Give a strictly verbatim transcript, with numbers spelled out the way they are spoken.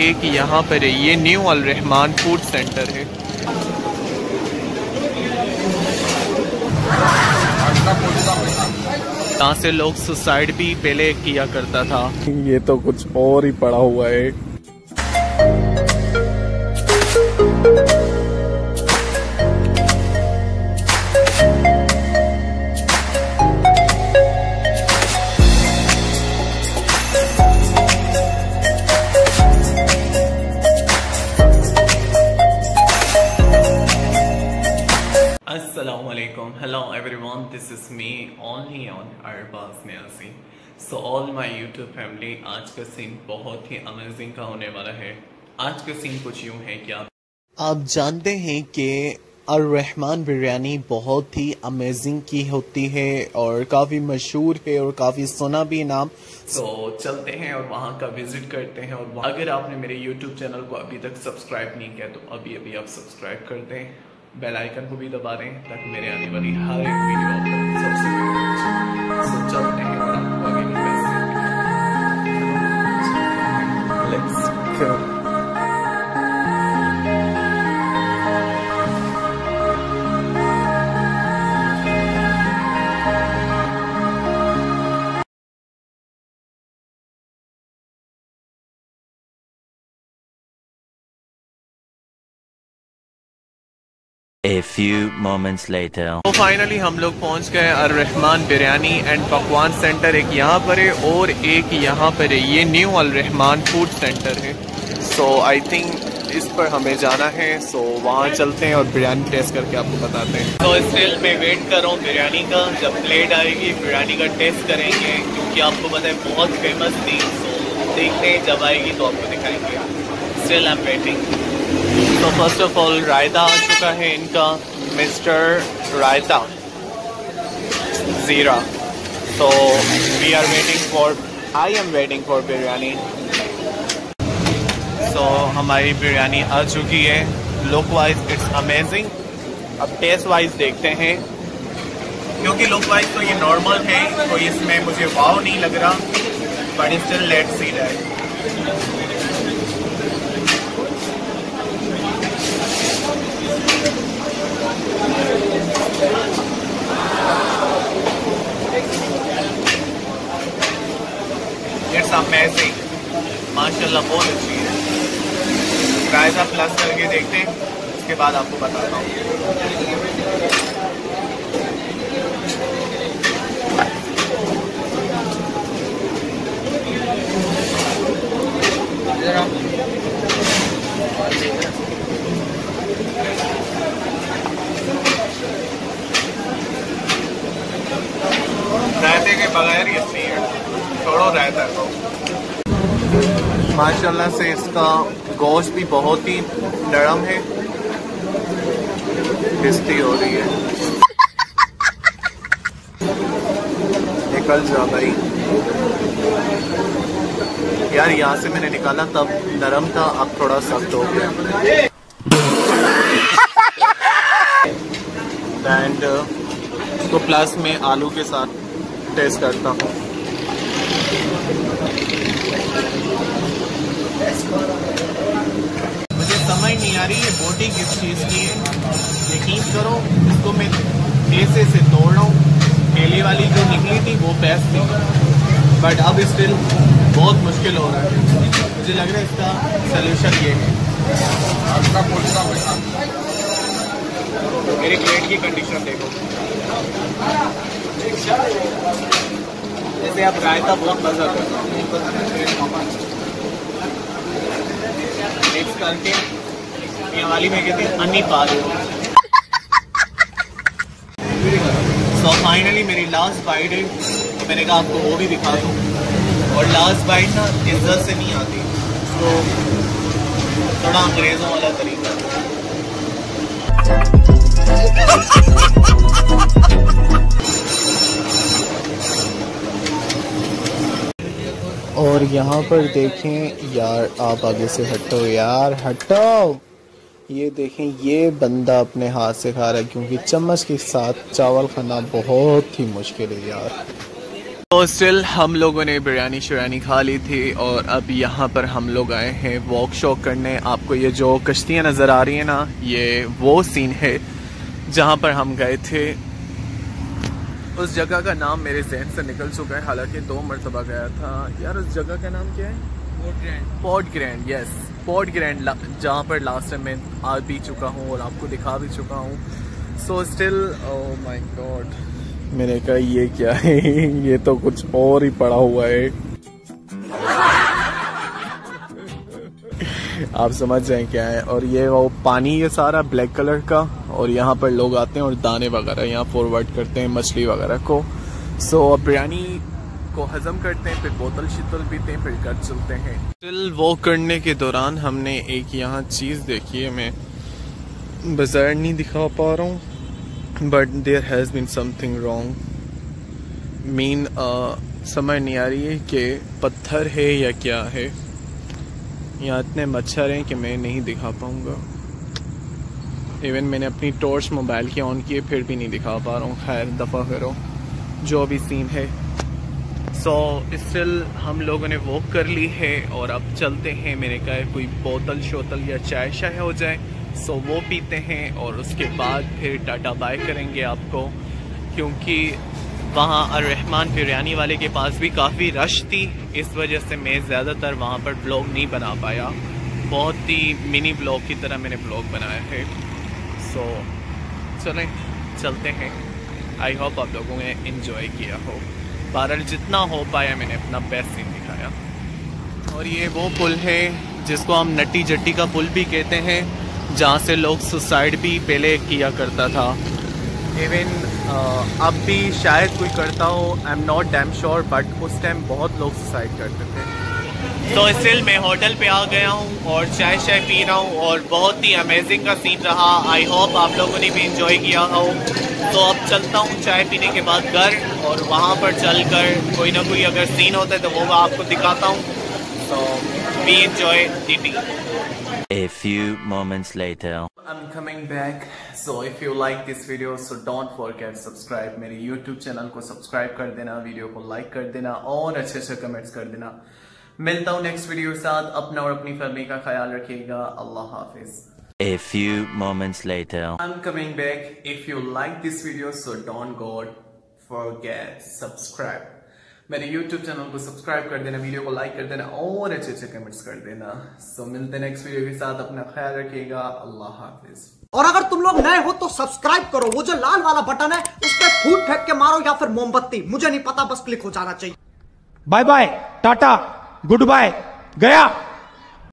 एक यहाँ पर है, ये new Al Rahman food centre है। यहाँ से लोग सुसाइड भी पहले किया करता था। ये तो कुछ और ही पड़ा हुआ है। Assalamualaikum, hello everyone, this is me only on Arbaz Niazi. So all my YouTube family, आज का सीन बहुत ही अमेजिंग का होने वाला है। आज का सीन कुछ यूँ है कि आप आप जानते हैं कि अर रहमान बिरयानी बहुत ही अमेजिंग की होती है और काफ़ी मशहूर है और काफ़ी सुना भी नाम। तो चलते हैं और वहाँ का विजिट करते हैं। और अगर आपने मेरे YouTube चैनल को अभी तक सब्सक्राइब नहीं किया तो अभी अभी आप सब्सक्राइब कर दें, बेल आइकन को भी दबा दें ताकि मेरे आने वाली हर एक वीडियो आप तक सबसे पहले। तो चलते हैं और आपको आगे की let's go. A few moments later. तो फाइनली हम लोग पहुंच गए अर रहमान बिरयानी एंड पकवान सेंटर। एक यहाँ पर है और एक यहाँ पर है, ये new Al Rahman food centre है। सो आई थिंक इस पर हमें जाना है। सो so, वहाँ चलते हैं और बिरयानी टेस्ट करके आपको बताते हैं। तो स्टिल मैं वेट कर रहा हूँ बिरयानी का, जब प्लेट आएगी बिरयानी का टेस्ट करेंगे क्योंकि आपको पता है बहुत फेमस थी। सो देखते हैं जब आएगी तो आपको दिखाएंगे। Still I am waiting. तो फर्स्ट ऑफ ऑल रायता आ चुका है इनका, मिस्टर रायता ज़ीरा। तो we are waiting for I am waiting for biryani. So हमारी बिरयानी आ चुकी है। Look wise it's amazing. अब टेस्ट वाइज देखते हैं, क्योंकि लुक वाइज तो ये नॉर्मल है तो इसमें मुझे वाव नहीं लग रहा, but still let's see that. It's amazing, माशाल्लाह बहुत अच्छी है। रायता प्लस करके देखते हैं, उसके बाद आपको बताता हूँ। रायते के बगैर ही अच्छी है, छोड़ो रायता को। माशाल्लाह से इसका गोश्त भी बहुत ही नरम है, टेस्टी हो रही है। निकल जा भाई यार, यहाँ से मैंने निकाला तब नरम था, अब थोड़ा सख्त हो गया। एंड इसको प्लस में आलू के साथ टेस्ट करता हूँ। मुझे समझ नहीं आ रही है बोटी किस चीज़ की है। यकीन करो इसको मैं ऐसे से तोड़ रहा हूँ, पहले वाली जो निकली थी वो बेस्ट थी, बट अब स्टिल बहुत मुश्किल हो रहा है। मुझे लग रहा है इसका सलूशन ये है। मेरी प्लेट की कंडीशन देखो, जैसे आप रायता बहुत मजा करते हो मिक्स करके, ये वाली में कहते हैं अन्नी पा दो। सो फाइनली मेरी लास्ट बाइट है, तो मैंने कहा आपको वो भी दिखा दूँ। और लास्ट बाइट ना इज्जत से नहीं आती, तो थोड़ा अंग्रेज़ों वाला तरीका। और यहाँ पर देखें यार, आप आगे से हटो यार, हटो। ये देखें, ये बंदा अपने हाथ से खा रहा है क्योंकि चम्मच के साथ चावल खाना बहुत ही मुश्किल है यार। तो स्टिल हम लोगों ने बिरयानी शिरयानी खा ली थी और अब यहाँ पर हम लोग आए हैं वॉक शॉक करने। आपको ये जो कश्तियाँ नज़र आ रही हैं ना, ये वो सीन है जहाँ पर हम गए थे। उस जगह का नाम मेरे जहन से निकल चुका है, हालांकि दो मरतबा गया था यार। उस जगह का नाम क्या है? पोर्ट ग्रैंड। पोर्ट ग्रैंड, यस, पोर्ट ग्रैंड, जहाँ पर लास्ट टाइम मैं आ भी चुका हूँ और आपको दिखा भी चुका हूँ। So still, oh my God, मैंने कहा ये क्या है, ये तो कुछ और ही पड़ा हुआ है। आप समझ जाएं क्या है। और ये वो पानी, ये सारा ब्लैक कलर का, और यहाँ पर लोग आते हैं और दाने वगैरह यहाँ फॉरवर्ड करते हैं मछली वगैरह को। सो so, बिरयानी को हजम करते हैं, फिर बोतल शीतल पीते हैं, फिर घर चलते हैं। स्टिल वॉक करने के दौरान हमने एक यहाँ चीज़ देखी है, मैं बाजार नहीं दिखा पा रहा हूँ, but there has been something wrong. Mean समझ नहीं आ रही है कि पत्थर है या क्या है। यहाँ इतने मच्छर हैं कि मैं नहीं दिखा पाऊँगा। इवन मैंने अपनी टॉर्च मोबाइल की ऑन किए, फिर भी नहीं दिखा पा रहा हूँ। खैर दफ़ा करो, जो भी सीन है। सो so, स्टिल हम लोगों ने वॉक कर ली है और अब चलते हैं। मैंने कहा कोई बोतल शोतल या चाय शाय हो जाए, सो so, वो पीते हैं और उसके बाद फिर टाटा बाय करेंगे आपको, क्योंकि वहाँ अर्रहमान बिरयानी वाले के पास भी काफ़ी रश थी। इस वजह से मैं ज़्यादातर वहाँ पर ब्लॉग नहीं बना पाया। बहुत ही मिनी ब्लॉग की तरह मैंने ब्लॉग बनाया है। सो so, चलें चलते हैं। आई होप आप लोगों ने इन्जॉय किया हो। बहरहाल जितना हो पाया मैंने अपना बेस्ट सीन दिखाया। और ये वो पुल है जिसको हम नट्टी जट्टी का पुल भी कहते हैं, जहाँ से लोग सुसाइड भी पहले किया करता था। इवन अब भी शायद कोई करता हो, I am not damn sure, but उस टाइम बहुत लोग सुसाइड करते थे। तो स्टिल मैं होटल पे आ गया हूँ और चाय शाय पी रहा हूँ और बहुत ही अमेजिंग का सीन रहा। आई होप आप लोगों ने भी इंजॉय किया हो। तो अब चलता हूँ चाय पीने के बाद घर, और वहाँ पर चलकर कोई ना कोई अगर सीन होता है तो वो मैं आपको दिखाता हूँ। So we enjoy eating. A few moments later. I'm coming back. So if you like this video, so don't forget subscribe. मेरे YouTube चैनल को सब्सक्राइब कर देना, वीडियो को लाइक कर देना और अच्छे अच्छे कमेंट्स कर देना। मिलता हूँ नेक्स्ट वीडियो के साथ। अपना और अपनी फैमिली का ख्याल रखिएगा। अल्लाह हाफिज। A few moments later. I'm coming back. If you like this video, so don't go forget subscribe. मेरे YouTube चैनल को सब्सक्राइब कर देना, वीडियो को लाइक कर देना और अच्छे अच्छे कमेंट्स कर देना। सो so, मिलते हैं नेक्स्ट वीडियो के साथ। अपना ख्याल रखिएगा। अल्लाह हाफिज। और अगर तुम लोग नए हो तो सब्सक्राइब करो, वो जो लाल वाला बटन है उस पर फूट फेंक के मारो या फिर मोमबत्ती, मुझे नहीं पता, बस क्लिक हो जाना चाहिए। Bye bye, tata, good bye, गया।